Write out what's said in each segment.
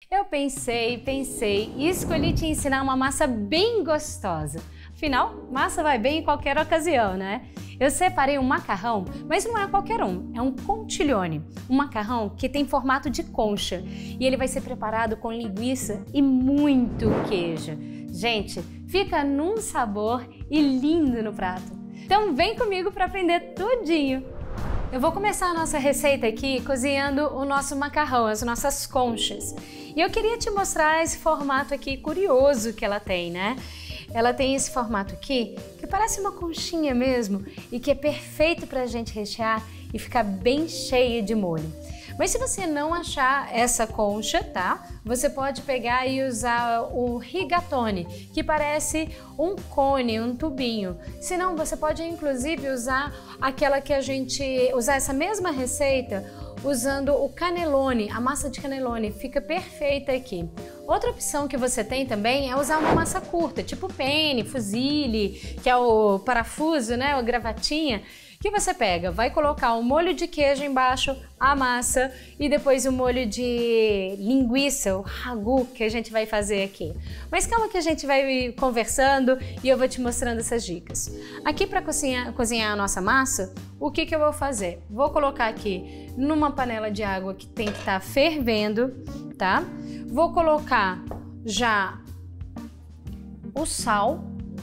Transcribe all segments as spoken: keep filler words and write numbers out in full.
Eu pensei, pensei e escolhi te ensinar uma massa bem gostosa. Afinal, massa vai bem em qualquer ocasião, né? Eu separei um macarrão, mas não é qualquer um, é um contiglione, um macarrão que tem formato de concha e ele vai ser preparado com linguiça e muito queijo. Gente, fica num sabor e lindo no prato. Então vem comigo para aprender tudinho. Eu vou começar a nossa receita aqui cozinhando o nosso macarrão, as nossas conchas. E eu queria te mostrar esse formato aqui curioso que ela tem, né? Ela tem esse formato aqui, que parece uma conchinha mesmo e que é perfeito para a gente rechear e ficar bem cheia de molho. Mas se você não achar essa concha, tá? Você pode pegar e usar o rigatone, que parece um cone, um tubinho. Se não, você pode inclusive usar aquela que a gente... usar essa mesma receita usando o cannelloni, a massa de cannelloni, fica perfeita aqui. Outra opção que você tem também é usar uma massa curta, tipo penne, fusilli, que é o parafuso, né, a gravatinha, que você pega, vai colocar um molho de queijo embaixo, a massa e depois o molho de linguiça, o ragu, que a gente vai fazer aqui. Mas calma que a gente vai conversando e eu vou te mostrando essas dicas. Aqui para cozinhar, cozinhar a nossa massa, o que que eu vou fazer? Vou colocar aqui numa panela de água que tem que estar fervendo, tá? Vou colocar já o sal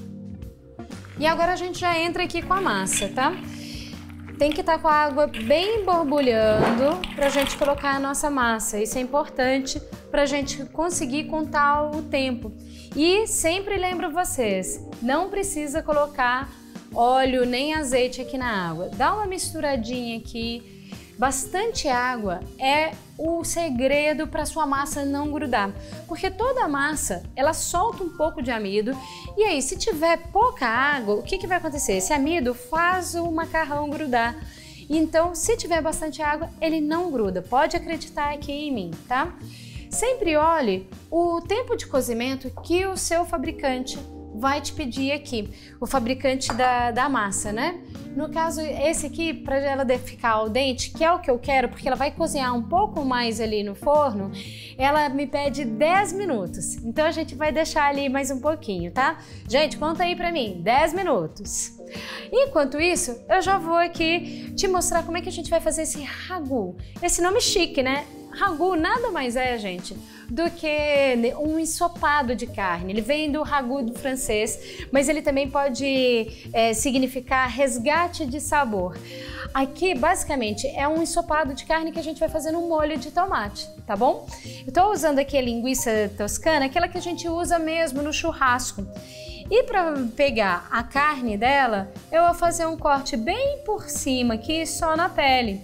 e agora a gente já entra aqui com a massa, tá? Tem que estar com a água bem borbulhando para a gente colocar a nossa massa. Isso é importante para a gente conseguir contar o tempo. E sempre lembro vocês, não precisa colocar óleo nem azeite aqui na água. Dá uma misturadinha aqui. Bastante água é o segredo para sua massa não grudar, porque toda a massa ela solta um pouco de amido e aí se tiver pouca água, o que, que vai acontecer? Esse amido faz o macarrão grudar. Então, se tiver bastante água, ele não gruda. Pode acreditar aqui em mim, tá? Sempre olhe o tempo de cozimento que o seu fabricante vai te pedir aqui, o fabricante da, da massa, né? No caso, esse aqui, para ela ficar al dente, que é o que eu quero, porque ela vai cozinhar um pouco mais ali no forno, ela me pede dez minutos. Então a gente vai deixar ali mais um pouquinho, tá? Gente, conta aí pra mim, dez minutos. Enquanto isso, eu já vou aqui te mostrar como é que a gente vai fazer esse ragu. Esse nome chique, né? Ragu nada mais é, gente, do que um ensopado de carne. Ele vem do ragu do francês, mas ele também pode é, significar resgate de sabor. Aqui, basicamente, é um ensopado de carne que a gente vai fazer no molho de tomate, tá bom? Eu tô usando aqui a linguiça toscana, aquela que a gente usa mesmo no churrasco. E para pegar a carne dela, eu vou fazer um corte bem por cima aqui, só na pele.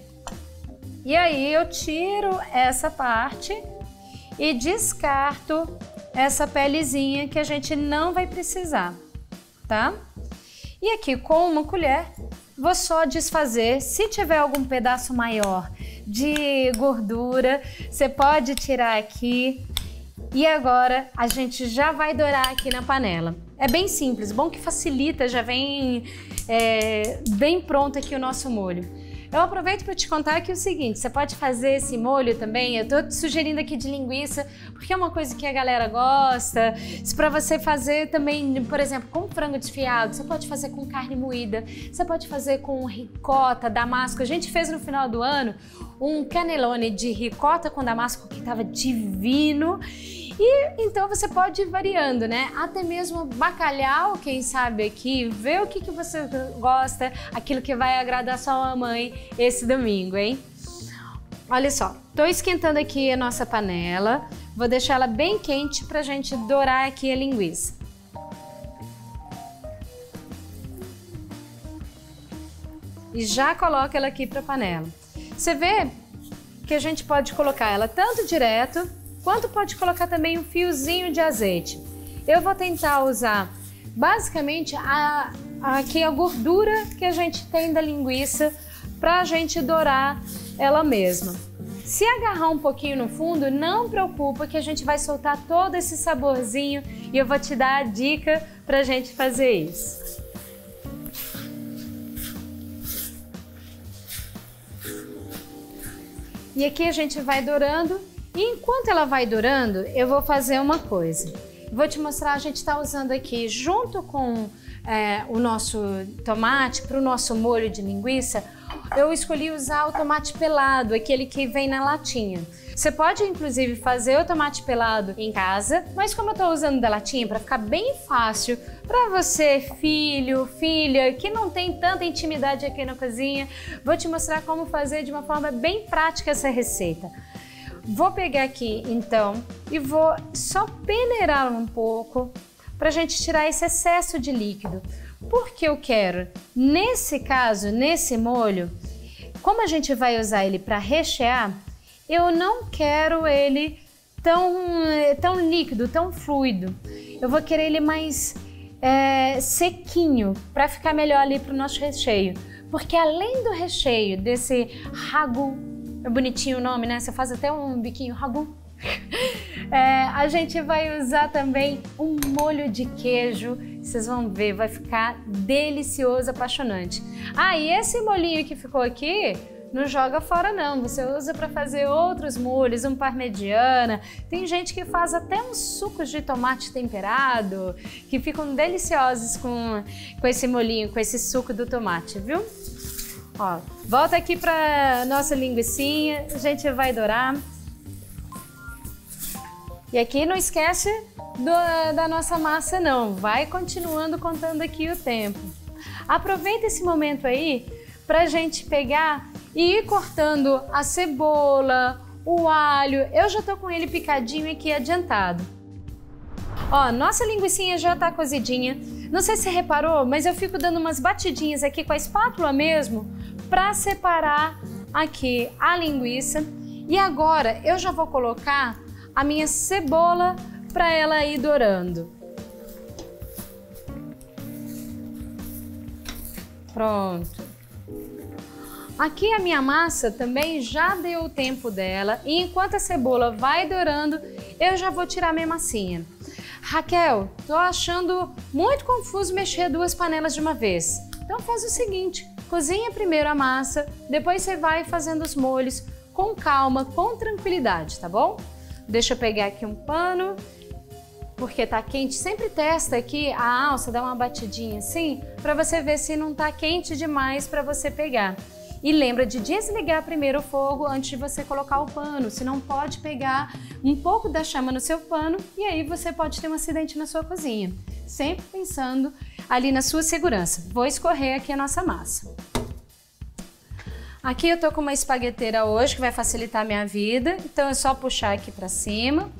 E aí eu tiro essa parte e descarto essa pelezinha que a gente não vai precisar, tá? E aqui com uma colher vou só desfazer. Se tiver algum pedaço maior de gordura, você pode tirar aqui. E agora a gente já vai dourar aqui na panela. É bem simples, bom que facilita, já vem é, bem pronto aqui o nosso molho. Eu aproveito para te contar aqui o seguinte, você pode fazer esse molho também, eu tô te sugerindo aqui de linguiça, porque é uma coisa que a galera gosta. Se para você fazer também, por exemplo, com frango desfiado, você pode fazer com carne moída, você pode fazer com ricota, damasco. A gente fez no final do ano um cannelloni de ricota com damasco que estava divino. E então você pode ir variando, né? Até mesmo bacalhau, quem sabe aqui, ver o que, que você gosta, aquilo que vai agradar sua mamãe esse domingo, hein? Olha só, tô esquentando aqui a nossa panela, vou deixar ela bem quente pra gente dourar aqui a linguiça. E já coloca ela aqui pra panela. Você vê que a gente pode colocar ela tanto direto, quanto pode colocar também um fiozinho de azeite. Eu vou tentar usar basicamente a, aqui a gordura que a gente tem da linguiça para a gente dourar ela mesma. Se agarrar um pouquinho no fundo, não preocupa que a gente vai soltar todo esse saborzinho e eu vou te dar a dica para a gente fazer isso. E aqui a gente vai dourando E enquanto ela vai dourando, eu vou fazer uma coisa. Vou te mostrar, a gente está usando aqui, junto com é, o nosso tomate, para o nosso molho de linguiça, eu escolhi usar o tomate pelado, aquele que vem na latinha. Você pode, inclusive, fazer o tomate pelado em casa, mas como eu estou usando da latinha, para ficar bem fácil para você, filho, filha, que não tem tanta intimidade aqui na cozinha, vou te mostrar como fazer de uma forma bem prática essa receita. Vou pegar aqui, então, e vou só peneirar um pouco para a gente tirar esse excesso de líquido. Porque eu quero, nesse caso, nesse molho, como a gente vai usar ele para rechear, eu não quero ele tão, tão líquido, tão fluido. Eu vou querer ele mais é, sequinho, para ficar melhor ali para o nosso recheio. Porque além do recheio desse ragu, é bonitinho o nome, né? Você faz até um biquinho ragu. É, a gente vai usar também um molho de queijo. Vocês vão ver, vai ficar delicioso, apaixonante. Ah, e esse molhinho que ficou aqui, não joga fora não, você usa para fazer outros molhos, um parmegiana. Tem gente que faz até uns sucos de tomate temperado, que ficam deliciosos com, com esse molhinho, com esse suco do tomate, viu? Ó, volta aqui para nossa linguicinha, a gente vai dourar. E aqui não esquece do, da nossa massa não, vai continuando contando aqui o tempo. Aproveita esse momento aí para a gente pegar e ir cortando a cebola, o alho. Eu já tô com ele picadinho aqui adiantado. Ó, nossa linguicinha já tá cozidinha. Não sei se você reparou, mas eu fico dando umas batidinhas aqui com a espátula mesmo para separar aqui a linguiça. E agora eu já vou colocar a minha cebola para ela ir dourando. Pronto. Aqui a minha massa também já deu o tempo dela e enquanto a cebola vai dourando, eu já vou tirar minha massinha. Raquel, tô achando muito confuso mexer duas panelas de uma vez. Então faz o seguinte, cozinha primeiro a massa, depois você vai fazendo os molhos com calma, com tranquilidade, tá bom? Deixa eu pegar aqui um pano, porque tá quente. Sempre testa aqui a alça, dá uma batidinha assim, para você ver se não tá quente demais para você pegar. E lembra de desligar primeiro o fogo antes de você colocar o pano, senão pode pegar um pouco da chama no seu pano e aí você pode ter um acidente na sua cozinha. Sempre pensando ali na sua segurança. Vou escorrer aqui a nossa massa. Aqui eu tô com uma espagueteira hoje que vai facilitar a minha vida, então é só puxar aqui para cima.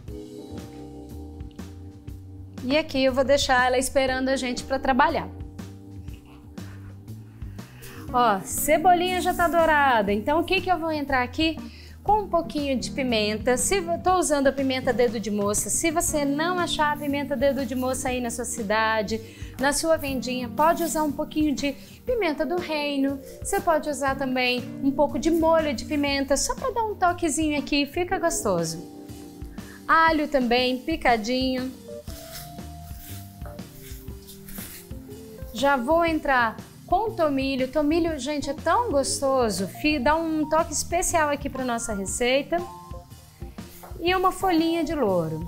E aqui eu vou deixar ela esperando a gente para trabalhar. Ó, cebolinha já tá dourada, então o que que eu vou entrar aqui? Com um pouquinho de pimenta. Se eu tô usando a pimenta dedo de moça, se você não achar a pimenta dedo de moça aí na sua cidade, na sua vendinha, pode usar um pouquinho de pimenta do reino. Você pode usar também um pouco de molho de pimenta, só para dar um toquezinho aqui, fica gostoso. Alho também, picadinho. Já vou entrar com tomilho. Tomilho, gente, é tão gostoso, dá um toque especial aqui para nossa receita. E uma folhinha de louro.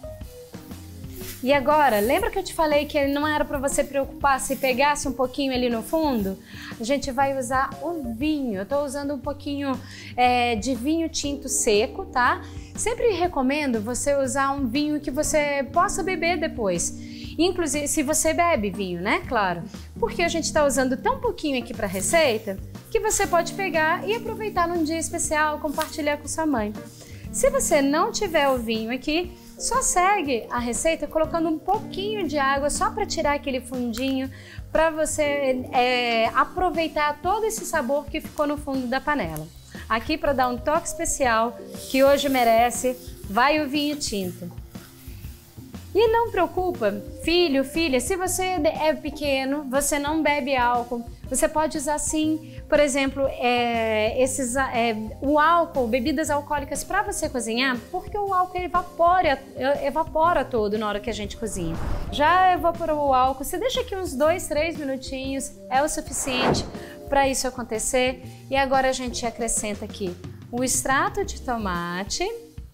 E agora, lembra que eu te falei que não era para você preocupar se pegasse um pouquinho ali no fundo? A gente vai usar o vinho. Eu tô usando um pouquinho é, de vinho tinto seco, tá? Sempre recomendo você usar um vinho que você possa beber depois. Inclusive, se você bebe vinho, né? Claro. Porque a gente está usando tão pouquinho aqui para a receita que você pode pegar e aproveitar num dia especial, compartilhar com sua mãe. Se você não tiver o vinho aqui, só segue a receita colocando um pouquinho de água só para tirar aquele fundinho, para você é, aproveitar todo esse sabor que ficou no fundo da panela. Aqui para dar um toque especial, que hoje merece, vai o vinho tinto. E não preocupa, filho, filha, se você é pequeno, você não bebe álcool, você pode usar sim, por exemplo, é, esses, é, o álcool, bebidas alcoólicas para você cozinhar, porque o álcool evapora, evapora todo na hora que a gente cozinha. Já evaporou o álcool, você deixa aqui uns dois, três minutinhos, é o suficiente para isso acontecer. E agora a gente acrescenta aqui o extrato de tomate.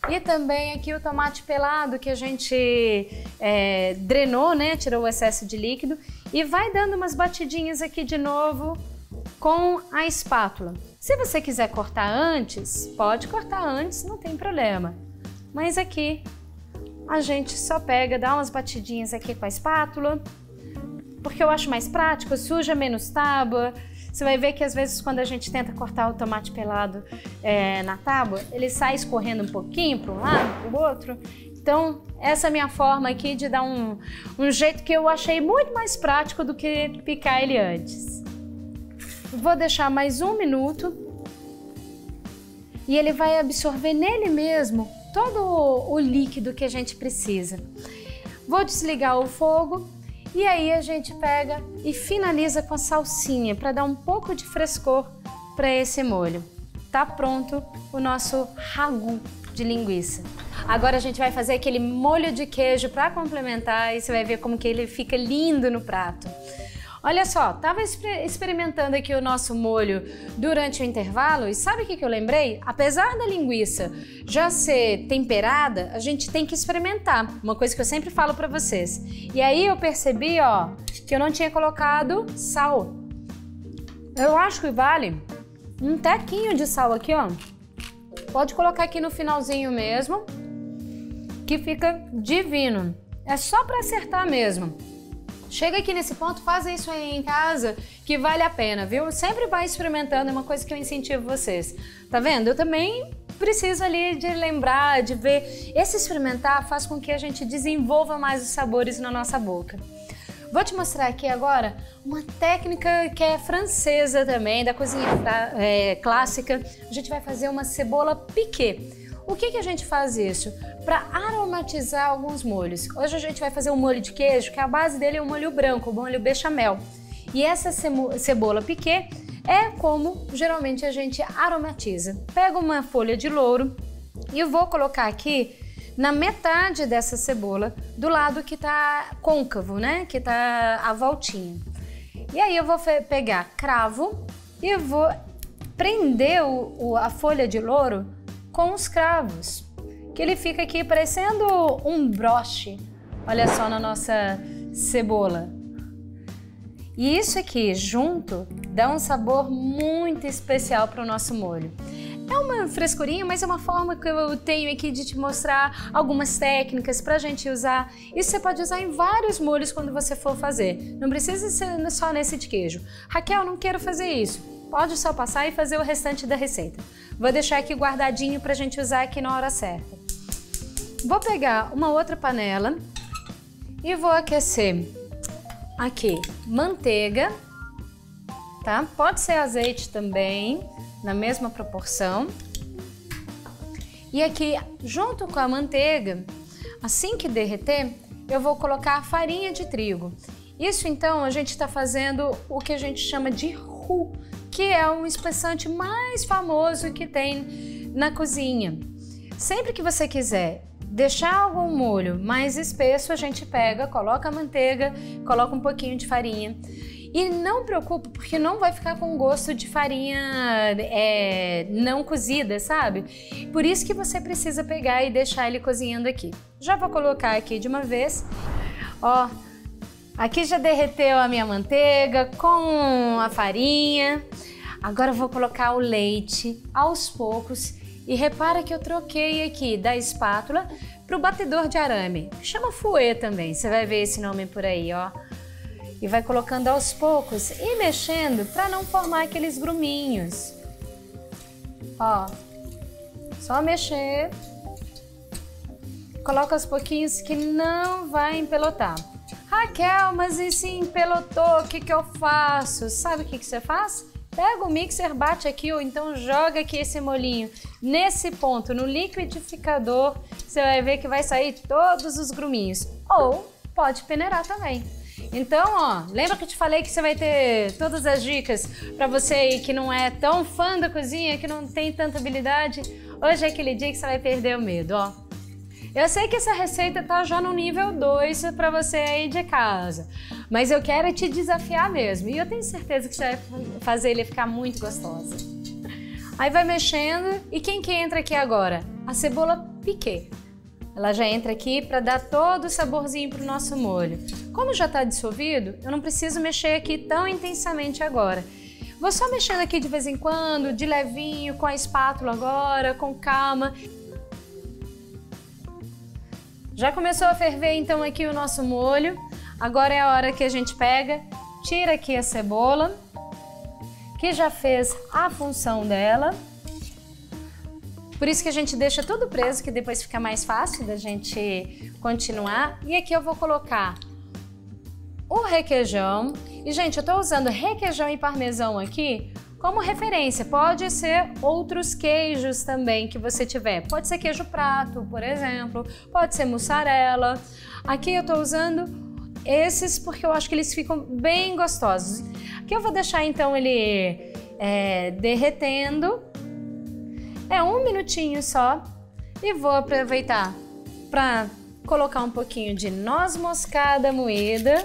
E também aqui o tomate pelado que a gente é, drenou, né? Tirou o excesso de líquido. E vai dando umas batidinhas aqui de novo com a espátula. Se você quiser cortar antes, pode cortar antes, não tem problema. Mas aqui a gente só pega, dá umas batidinhas aqui com a espátula, porque eu acho mais prático, suja menos tábua. Você vai ver que às vezes quando a gente tenta cortar o tomate pelado é, na tábua, ele sai escorrendo um pouquinho para um lado, para o outro. Então, essa é a minha forma aqui de dar um, um jeito que eu achei muito mais prático do que picar ele antes. Vou deixar mais um minuto e ele vai absorver nele mesmo todo o líquido que a gente precisa. Vou desligar o fogo e aí a gente pega e finaliza com a salsinha para dar um pouco de frescor para esse molho. Tá pronto o nosso ragu de linguiça. Agora a gente vai fazer aquele molho de queijo para complementar e você vai ver como que ele fica lindo no prato. Olha só, tava experimentando aqui o nosso molho durante o intervalo e sabe o que que eu lembrei? Apesar da linguiça já ser temperada, a gente tem que experimentar, uma coisa que eu sempre falo para vocês. E aí eu percebi, ó, que eu não tinha colocado sal. Eu acho que vale um tequinho de sal aqui, ó. Pode colocar aqui no finalzinho mesmo, que fica divino. É só para acertar mesmo. Chega aqui nesse ponto, faz isso aí em casa, que vale a pena, viu? Sempre vai experimentando, é uma coisa que eu incentivo vocês. Tá vendo? Eu também preciso ali de lembrar, de ver. Esse experimentar faz com que a gente desenvolva mais os sabores na nossa boca. Vou te mostrar aqui agora uma técnica que é francesa também, da cozinha é, clássica. A gente vai fazer uma cebola piquê. O que que a gente faz isso? Para aromatizar alguns molhos. Hoje a gente vai fazer um molho de queijo, que a base dele é um molho branco, um molho bechamel. E essa cebola piquê é como geralmente a gente aromatiza. Pego uma folha de louro e eu vou colocar aqui na metade dessa cebola, do lado que tá côncavo, né? Que tá a voltinha. E aí eu vou pegar cravo e eu vou prender o, o, a folha de louro com os cravos, que ele fica aqui parecendo um broche, olha só, na nossa cebola. E isso aqui junto dá um sabor muito especial para o nosso molho. É uma frescurinha, mas é uma forma que eu tenho aqui de te mostrar algumas técnicas para a gente usar. Isso você pode usar em vários molhos quando você for fazer. Não precisa ser só nesse de queijo. Raquel, não quero fazer isso. Pode só passar e fazer o restante da receita. Vou deixar aqui guardadinho para a gente usar aqui na hora certa. Vou pegar uma outra panela e vou aquecer aqui manteiga, tá? Pode ser azeite também, na mesma proporção. E aqui, junto com a manteiga, assim que derreter, eu vou colocar a farinha de trigo. Isso então a gente está fazendo o que a gente chama de roux, que é um espessante mais famoso que tem na cozinha. Sempre que você quiser deixar algum molho mais espesso, a gente pega, coloca a manteiga, coloca um pouquinho de farinha. E não preocupa, porque não vai ficar com gosto de farinha é, não cozida, sabe? Por isso que você precisa pegar e deixar ele cozinhando aqui. Já vou colocar aqui de uma vez. Ó, aqui já derreteu a minha manteiga com a farinha. Agora eu vou colocar o leite aos poucos. E repara que eu troquei aqui da espátula para o batedor de arame. Chama fouet também, você vai ver esse nome por aí, ó. E vai colocando aos poucos e mexendo para não formar aqueles gruminhos. Ó, só mexer. Coloca aos pouquinhos que não vai empelotar. Raquel, mas e se empelotou, o que que eu faço? Sabe o que que você faz? Pega o mixer, bate aqui ou então joga aqui esse molinho nesse ponto, no liquidificador, você vai ver que vai sair todos os gruminhos. Ou pode peneirar também. Então, ó, lembra que eu te falei que você vai ter todas as dicas para você aí que não é tão fã da cozinha, que não tem tanta habilidade? Hoje é aquele dia que você vai perder o medo, ó. Eu sei que essa receita tá já no nível dois para você aí de casa, mas eu quero te desafiar mesmo e eu tenho certeza que você vai fazer ele ficar muito gostosa. Aí vai mexendo e quem que entra aqui agora? A cebola piquê. Ela já entra aqui para dar todo o saborzinho para o nosso molho. Como já está dissolvido, eu não preciso mexer aqui tão intensamente agora. Vou só mexendo aqui de vez em quando, de levinho, com a espátula agora, com calma. Já começou a ferver então aqui o nosso molho. Agora é a hora que a gente pega, tira aqui a cebola, que já fez a função dela. Por isso que a gente deixa tudo preso, que depois fica mais fácil da gente continuar. E aqui eu vou colocar o requeijão. E, gente, eu tô usando requeijão e parmesão aqui como referência. Pode ser outros queijos também que você tiver. Pode ser queijo prato, por exemplo. Pode ser mussarela. Aqui eu tô usando esses porque eu acho que eles ficam bem gostosos. Aqui eu vou deixar, então, ele é, derretendo. É um minutinho só e vou aproveitar para colocar um pouquinho de noz moscada moída.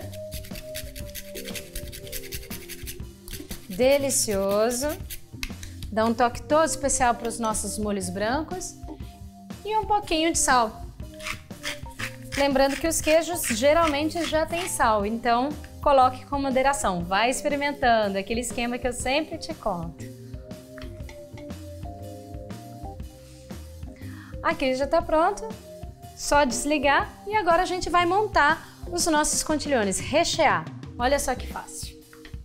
Delicioso. Dá um toque todo especial para os nossos molhos brancos. E um pouquinho de sal. Lembrando que os queijos geralmente já tem sal, então coloque com moderação. Vai experimentando, aquele esquema que eu sempre te conto. Aqui já está pronto, só desligar e agora a gente vai montar os nossos contigliones, rechear. Olha só que fácil.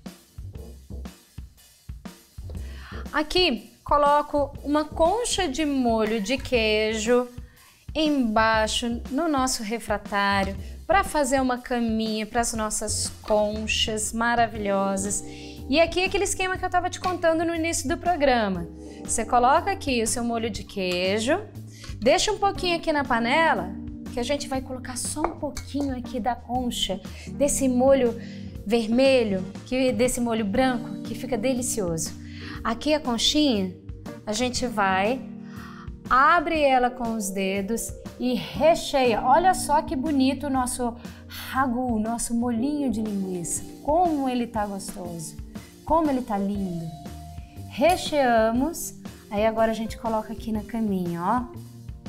Aqui coloco uma concha de molho de queijo embaixo no nosso refratário para fazer uma caminha para as nossas conchas maravilhosas. E aqui é aquele esquema que eu estava te contando no início do programa. Você coloca aqui o seu molho de queijo. Deixa um pouquinho aqui na panela, que a gente vai colocar só um pouquinho aqui da concha, desse molho vermelho, que, desse molho branco, que fica delicioso. Aqui a conchinha, a gente vai, abre ela com os dedos e recheia. Olha só que bonito o nosso ragu, nosso molhinho de linguiça. Como ele tá gostoso, como ele tá lindo. Recheamos, aí agora a gente coloca aqui na caminha, ó.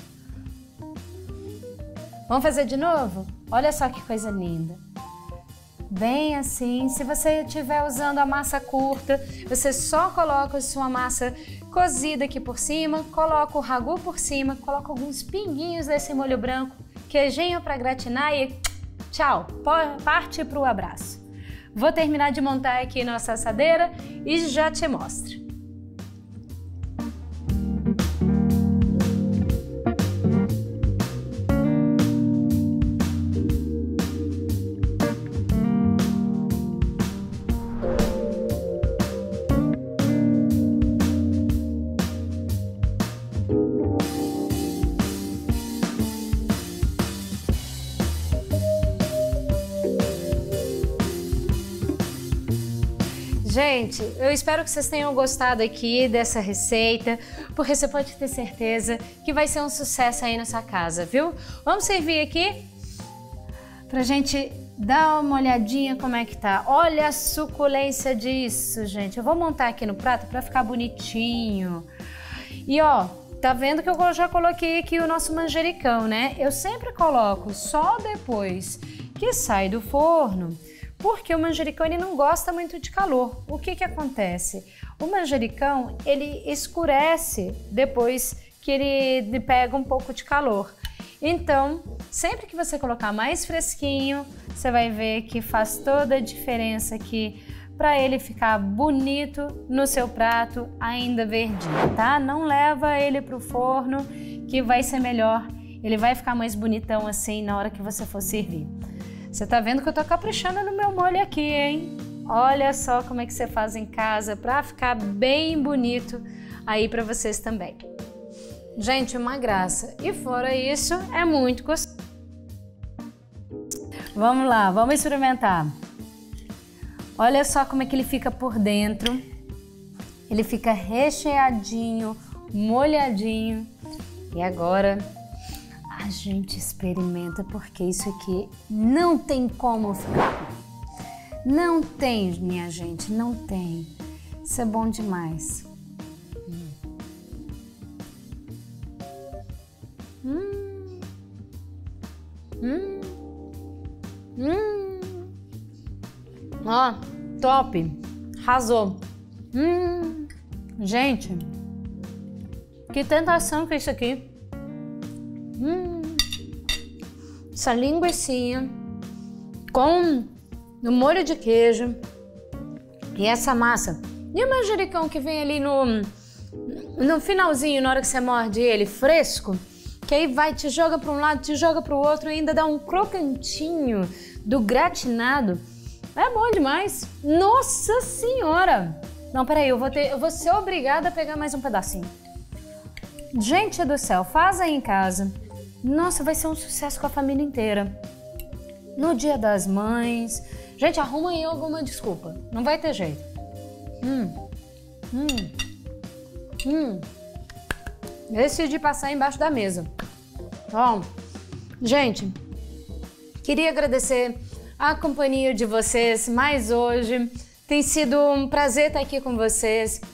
Vamos fazer de novo? Olha só que coisa linda. Bem assim, se você estiver usando a massa curta, você só coloca a sua massa cozida aqui por cima, coloca o ragu por cima, coloca alguns pinguinhos desse molho branco, queijinho para gratinar e tchau, parte para o abraço. Vou terminar de montar aqui nossa assadeira e já te mostro. Gente, eu espero que vocês tenham gostado aqui dessa receita, porque você pode ter certeza que vai ser um sucesso aí na sua casa, viu? Vamos servir aqui pra gente dar uma olhadinha como é que tá. Olha a suculência disso, gente. Eu vou montar aqui no prato pra ficar bonitinho. E ó, tá vendo que eu já coloquei aqui o nosso manjericão, né? Eu sempre coloco só depois que sai do forno, porque o manjericão ele não gosta muito de calor. O que que acontece? O manjericão ele escurece depois que ele pega um pouco de calor. Então, sempre que você colocar mais fresquinho, você vai ver que faz toda a diferença aqui para ele ficar bonito no seu prato, ainda verdinho, tá? Não leva ele para o forno, que vai ser melhor. Ele vai ficar mais bonitão assim na hora que você for servir. Você tá vendo que eu tô caprichando no meu molho aqui, hein? Olha só como é que você faz em casa para ficar bem bonito aí para vocês também. Gente, uma graça. E fora isso, é muito gostoso. Vamos lá, vamos experimentar. Olha só como é que ele fica por dentro. Ele fica recheadinho, molhadinho. E agora a gente experimenta, porque isso aqui não tem como ficar ruim. Não tem, minha gente, não tem. Isso é bom demais. Hum. Hum. Hum. Ó, top. Arrasou. Hum. Gente, que tentação que é isso aqui. Hum. Essa linguicinha com o molho de queijo e essa massa. E o manjericão que vem ali no, no finalzinho, na hora que você morde ele, fresco, que aí vai, te joga para um lado, te joga para o outro, ainda dá um crocantinho do gratinado. É bom demais. Nossa Senhora! Não, peraí, eu vou, ter, eu vou ser obrigada a pegar mais um pedacinho. Gente do céu, faz aí em casa. Nossa, vai ser um sucesso com a família inteira. No Dia das Mães. Gente, arruma aí alguma desculpa. Não vai ter jeito. Hum. Hum. Hum. Decidi passar embaixo da mesa. Bom, gente, queria agradecer a companhia de vocês mais hoje. Tem sido um prazer estar aqui com vocês.